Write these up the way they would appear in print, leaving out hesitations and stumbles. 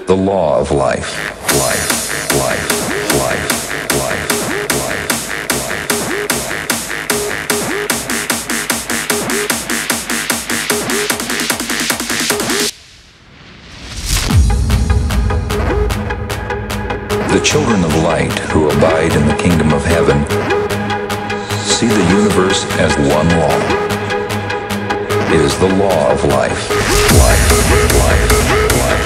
the law of life, life, life, life, life, life, life. The children of light who abide in the kingdom of heaven see the universe as one law. It is the law of life, life, life, life.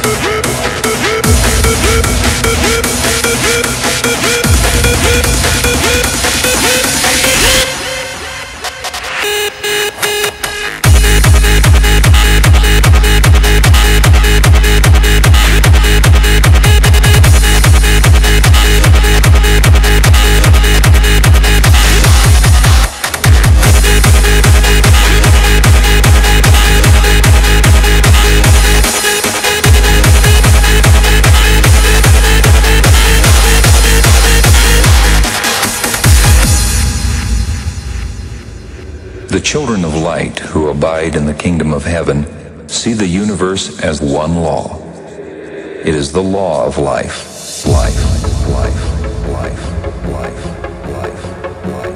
The children of light who abide in the kingdom of heaven see the universe as one law. It is the law of life, life, life, life, life, life, life,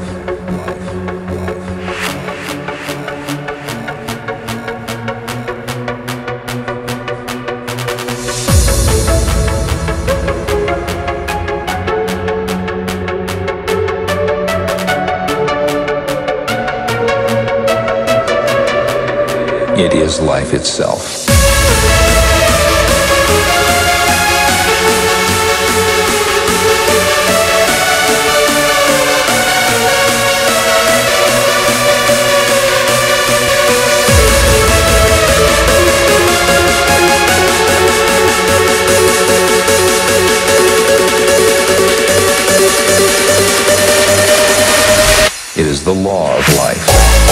It is life itself. It is the law of life.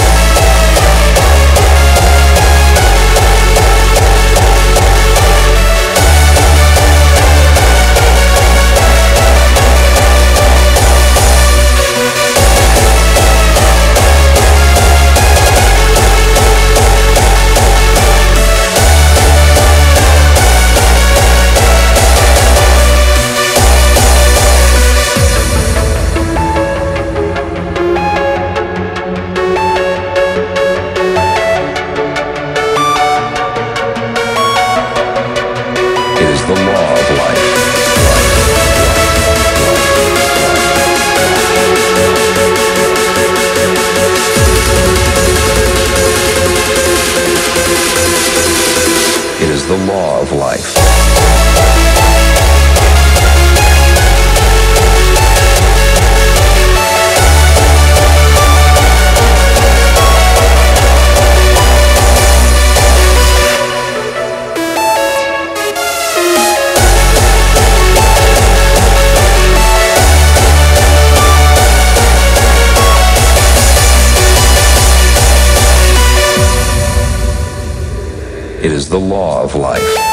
It is the law of life. It is the law of life.